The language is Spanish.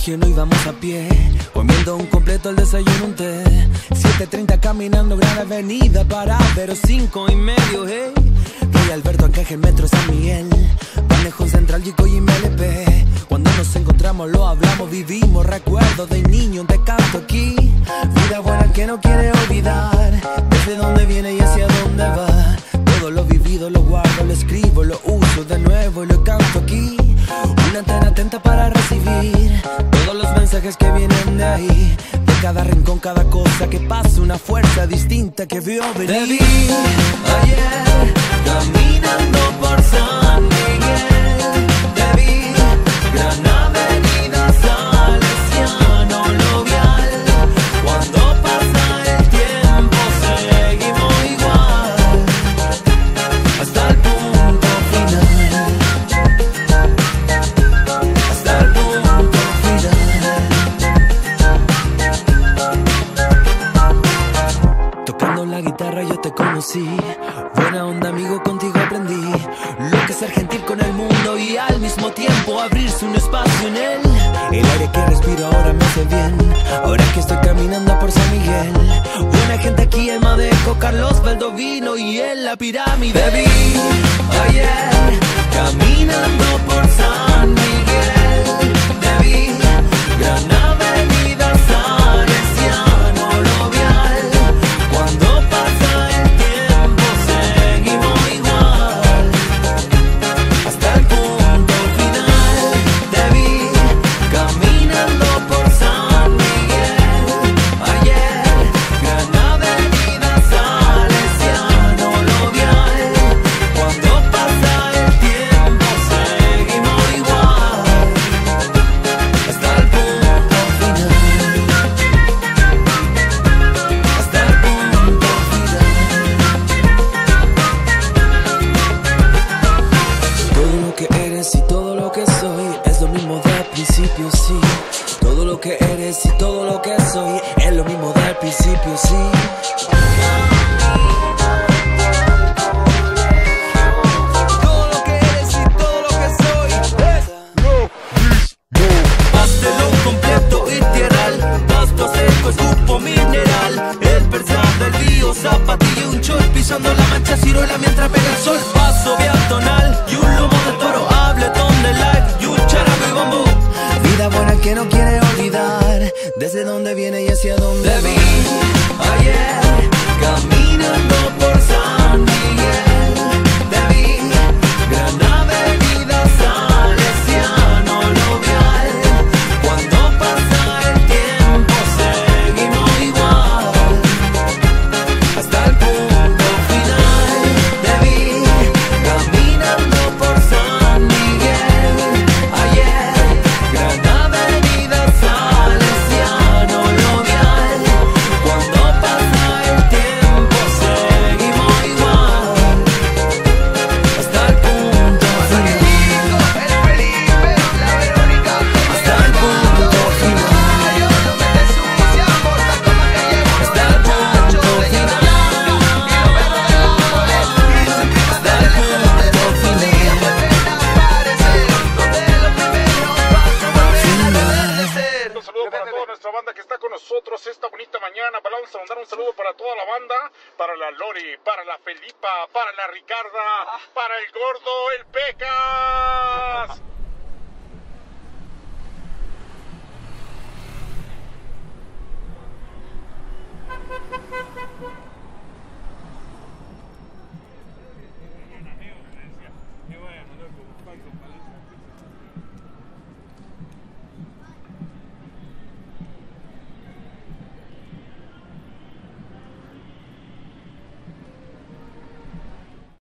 colegio no íbamos a pie, comiendo un completo, el desayuno, un té. 7:30 caminando Gran Avenida para Vero, 5:30, hey. Rey Alberto, Arcángel, Metro, San Miguel, Manejo Central, Chico y MLP. Cuando nos encontramos lo hablamos, vivimos recuerdos de niño, te canto aquí. Vida buena que no quiere olvidar, desde dónde viene y hacia dónde va. Todo lo vivido lo guardo, lo escribo, lo uso de nuevo y lo canto aquí. Una antena atenta para recibir todos los mensajes que vienen de ahí. De cada rincón, cada cosa que pasa, una fuerza distinta que vio venir. Te vi ayer caminando por San Miguel. Te vi, Gran Avenida Salesiano, lo vial. Cuando pasa el tiempo seguimos igual, hasta el punto final. Hasta el punto final. Tocando la guitarra yo te conocí. Buena onda, amigo, contigo aprendí lo que es ser gentil con el mundo y al mismo tiempo abrirse un espacio en él. El aire que respiro ahora me hace bien, ahora que estoy caminando por San Miguel. Buena gente aquí, el Madejo, Carlos Valdovino y en la pirámide. Te vi ayer caminando por San Miguel. Te vi, Gran Avenida Salesiano, lo vial. Cuando pasa el tiempo seguimos igual, hasta el punto final. Te vi caminando por San Miguel ayer, Gran Avenida Salesiano, lo vial. Cuando pasa el tiempo seguimos igual, hasta el punto final. Hasta el punto final. Todo lo que eres y todo lo que soy es lo mismo del principio, sí. Todo lo que eres y todo lo que soy es lo mismo del principio, sí. Todo lo que eres y todo lo que soy es pastelón completo y tierral, pasto seco, escupo mineral. El persal del río, zapatillo, un chor pisando la mancha, ciruela mientras pega el sol. Paso peatonal y un lomo de toro, habletón de live y un charango y bambú. Vida buena que no quiere olvidar, desde dónde viene y hacia dónde va. Te vi ayer caminando por San Miguel. Te vi, Gran Avenida Salesiano, lo vial. Cuando pasa el tiempo seguimos igual, hasta el punto final. Te vi caminando por San Miguel ayer, Gran Avenida Salesiano, lo vial. Cuando pasa el tiempo seguimos igual, hasta el punto final. El Felipe, la Verónica, hasta el punto final. No me te sucia, morta como que llevo. Hasta el punto final. Hasta el punto final. Un saludo para toda nuestra banda que está con nosotros esta bonita mañana. Vamos a mandar un saludo para toda la banda, para la Lori, para la Felipa, para la Ricarda, para el Gordo, el Pecas.